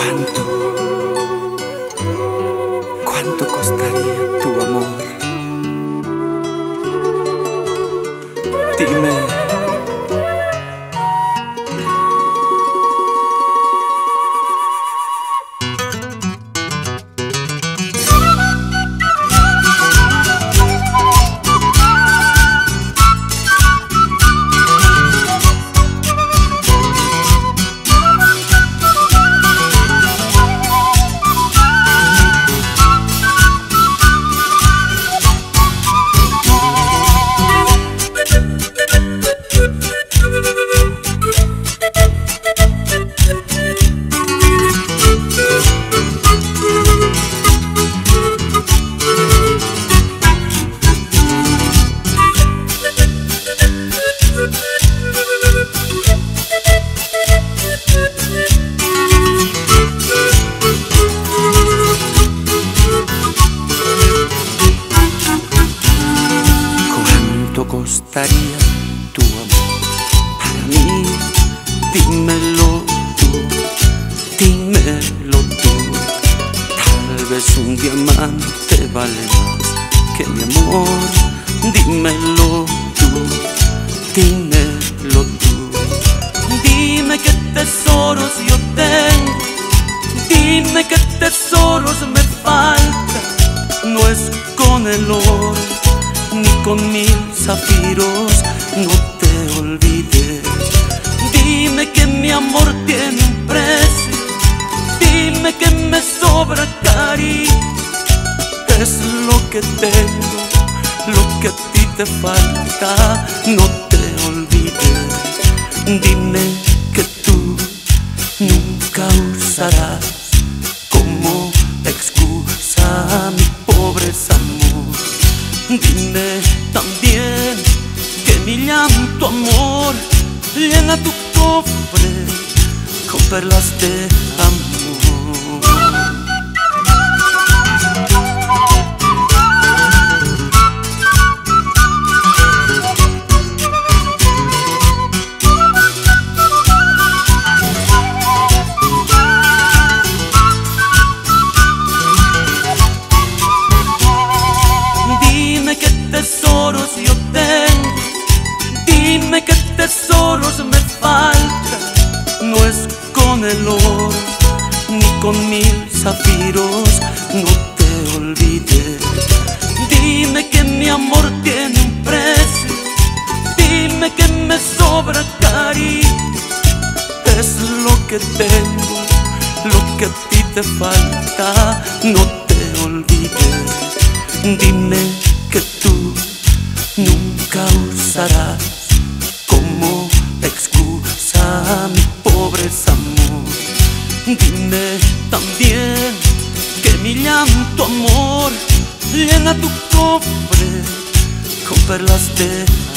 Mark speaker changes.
Speaker 1: ¿Cuánto costaría tu amor? Dime. ¿Cuánto costaría tu amor para mí? Dímelo tú, dímelo tú. Tal vez un diamante vale más que mi amor. Dímelo tú, dímelo tú. Dime qué tesoros yo tengo, dime qué tesoros me faltan. No es con el oro ni con 1000 zafiros, no te olvides. Dime que mi amor tiene un precio, dime que me sobra cariño. Es lo que tengo, lo que a ti te falta, no te olvides. Dime que tú nunca usarás como excusa mi pobreza amor. Dime también que mi llanto amor llena tu cofre con perlas de amor. Tesoros yo tengo, dime qué tesoros me faltan. No es con el oro ni con 1000 zafiros, no te olvides. Dime que mi amor tiene un precio, dime que me sobra cariño. Es lo que tengo, lo que a ti te falta, no te olvides. Dime que tú nunca usarás como excusa mi pobreza amor. Dime también que mi llanto amor llena tu cofre con perlas de